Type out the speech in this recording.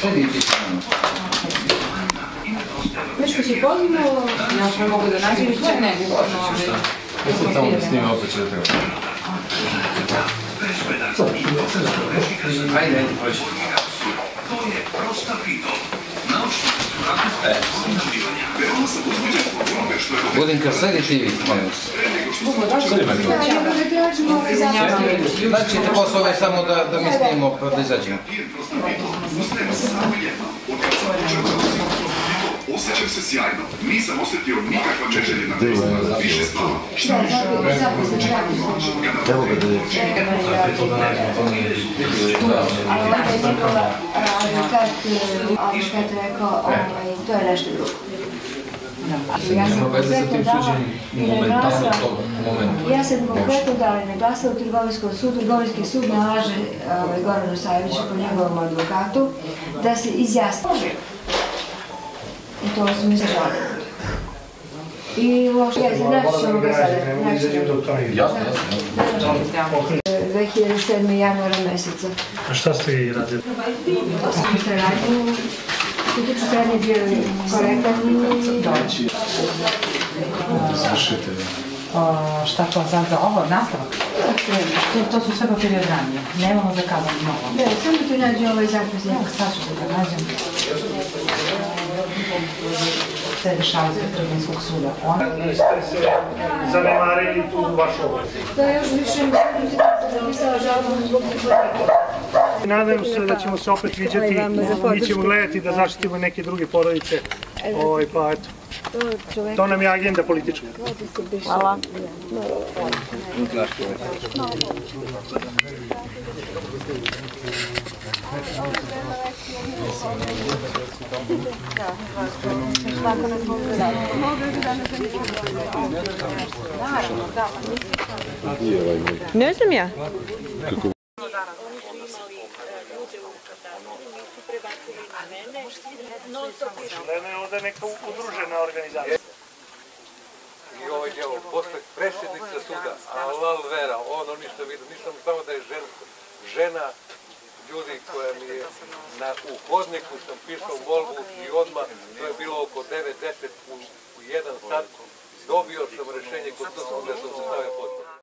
Sedite samo. Nešto si pozvao? Ja što mogu da nađem i sve ne bi Ja sam tamo da snima, opet će da treba. Ajde, ajde, prođi. To je prosta pito. Budinka, sledite i vi, molim vas. Znači, posao je samo da mi snimimo, da izađemo. Osjećam se sjajno. Nisam osjetio nikakva neželjena mjesta. Više spava. Evo ga da je. Ali onda je njegova advokat rekao, to je nešto drugo. Nema veze sa tim suđenjem momentalno tog momenta. Ja sam konkretno dala i naglasila u Trgovinskom sudu. Trgovinski sud nalaže Goranu Sajeviću po njegovom advokatu da se izjasni. I to su mi se žalili. I uopšte, naći ćemo ga sada. Jasno, jasno. 2007. januara meseca. A šta ste i radili? Osam ste radili. Utiču srednje bio korektan i... Izvršitelj. Šta to sad za ovo? Nastavak? To su sve papiri od ranije. Nemamo zakazano novo. Ne, samo tu nađe ovaj zapisnik. Sad ću da nađem. Sve dešava iz Trgovinskog suda. Niste se zanemarili tu vašu obraz. Da još više napisala žalbom zbog hipoteku. Nadam se da ćemo se opet viđati, mi ćemo gledati da zaštitimo neke druge porodice, pa eto. To nam je agenda politička. Hvala. Ne znam ja. Lena je ovdje neka udružena organizacija. I ovaj djelo, posle predsjednica suda, Alal Vera, ono ništa vidio, nisam samo da je žena ljudi koja mi je u hodniku sam pisao molbu i odmah, to je bilo oko 9-10 u 1 sat, dobio sam rešenje kod suda da sam se stavio potpuno.